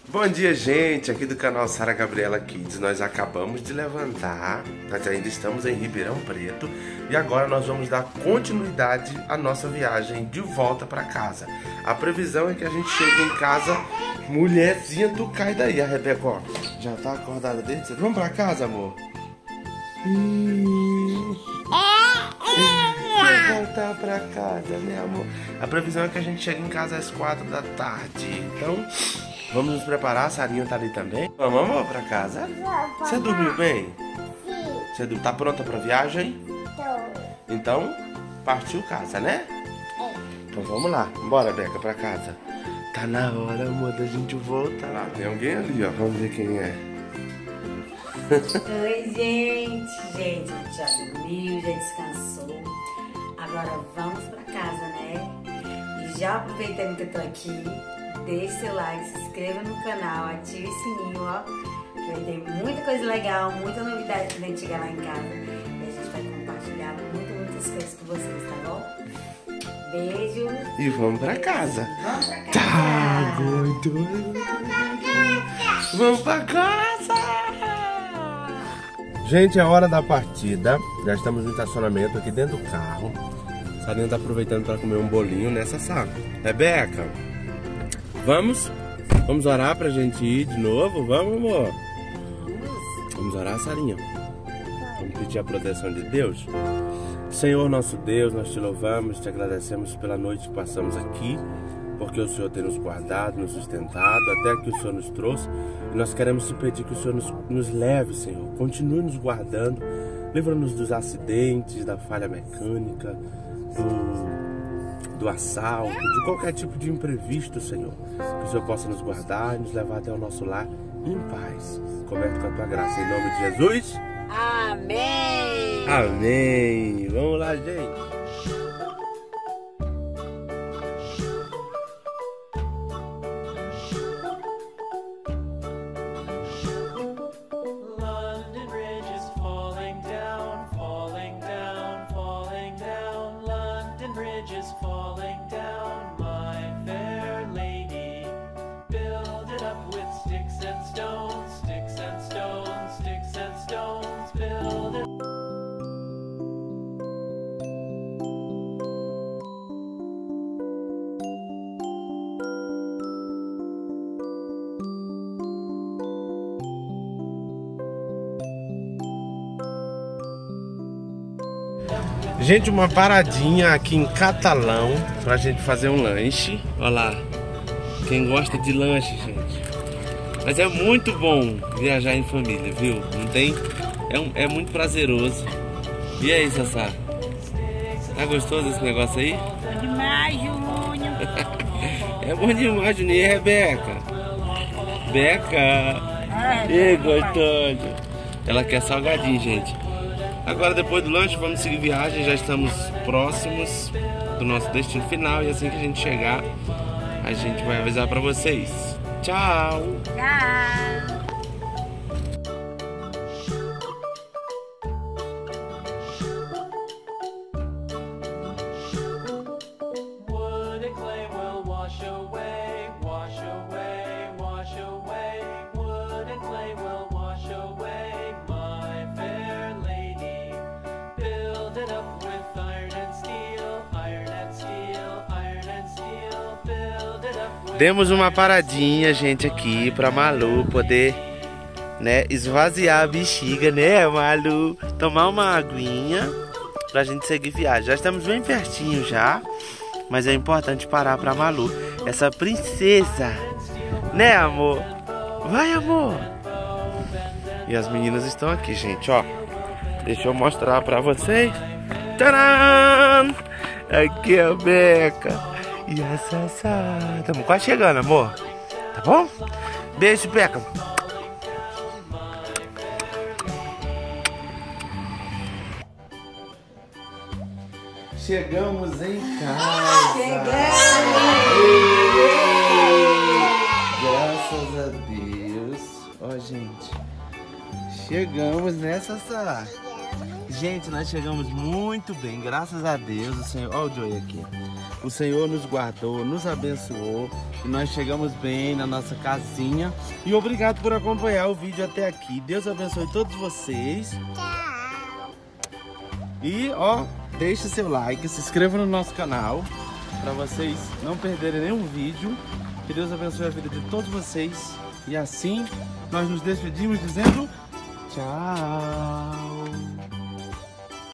Bom dia, gente, aqui do canal Sara Gabriela Kids. Nós acabamos de levantar, nós ainda estamos em Ribeirão Preto e agora nós vamos dar continuidade à nossa viagem de volta para casa. A previsão é que a gente chegue em casa, mulherzinha, tu cai daí. A Rebeca, ó, já tá acordada desde cedo. Vamos para casa, amor? Quer voltar para casa, né, amor? A previsão é que a gente chegue em casa às 4 da tarde, então... Vamos nos preparar, a Sarinha tá ali também. Vamos, amor, pra casa? Você dormiu bem? Sim. Você tá pronta pra viagem? Tô. Então, partiu casa, né? É. Então vamos lá. Bora, Beca, pra casa. Tá na hora, amor, da gente voltar lá. Tem alguém ali, ó. Vamos ver quem é. Oi, gente. Gente, a gente já dormiu, já descansou. Agora vamos pra casa, né? E já aproveitando que eu tô aqui, deixe seu like, se inscreva no canal, ative o sininho, ó, que vai ter muita coisa legal, muita novidade quando a gente chegar lá em casa. E a gente vai compartilhar muitas coisas com vocês, tá bom? Beijo. E vamos pra casa. Vamos pra casa. Tá doido. Vamos pra casa. Gente, é hora da partida. Já estamos no estacionamento aqui dentro do carro. A Sarinha tá aproveitando para comer um bolinho nessa sala. Rebeca, vamos orar pra gente ir de novo? Vamos, amor? Vamos orar, Sarinha? Vamos pedir a proteção de Deus? Senhor nosso Deus, nós te louvamos, te agradecemos pela noite que passamos aqui, porque o Senhor tem nos guardado, nos sustentado, até que o Senhor nos trouxe. E nós queremos te pedir que o Senhor nos leve, Senhor. Continue nos guardando, livra-nos dos acidentes, da falha mecânica, do assalto, de qualquer tipo de imprevisto, Senhor. Que o Senhor possa nos guardar e nos levar até o nosso lar em paz, coberto com a tua graça. Em nome de Jesus. Amém! Amém! Vamos lá, gente! Gente, uma paradinha aqui em Catalão pra gente fazer um lanche. Olha lá, quem gosta de lanche, gente. Mas é muito bom viajar em família, viu? Não tem? É muito prazeroso. E aí, Sassá? Tá gostoso esse negócio aí? Bom demais, Júnior. É bom demais, Juninho. E Rebeca? Beca! Ei, gostoso! Ela quer salgadinho, gente. Agora, depois do lanche, vamos seguir viagem. Já estamos próximos do nosso destino final. E assim que a gente chegar, a gente vai avisar pra vocês. Tchau! Tchau! Demos uma paradinha, gente, aqui pra Malu poder, né, esvaziar a bexiga, né, Malu? Tomar uma aguinha pra gente seguir viagem. Já estamos bem pertinho já, mas é importante parar pra Malu, essa princesa, né, amor? Vai, amor! E as meninas estão aqui, gente, ó. Deixa eu mostrar pra vocês. Tcharam! Aqui é a Beca. E a Sassá. Estamos quase chegando, amor. Tá bom? Beijo, Beca. Chegamos em casa. Graças a Deus. Ó, gente. Chegamos, né, Sassá? Gente, nós chegamos muito bem, graças a Deus. O Senhor, ó o Joey aqui. o Senhor nos guardou, nos abençoou e nós chegamos bem na nossa casinha. E obrigado por acompanhar o vídeo até aqui. Deus abençoe todos vocês. Tchau. E ó, deixe seu like, se inscreva no nosso canal para vocês não perderem nenhum vídeo. Que Deus abençoe a vida de todos vocês. E assim nós nos despedimos dizendo tchau.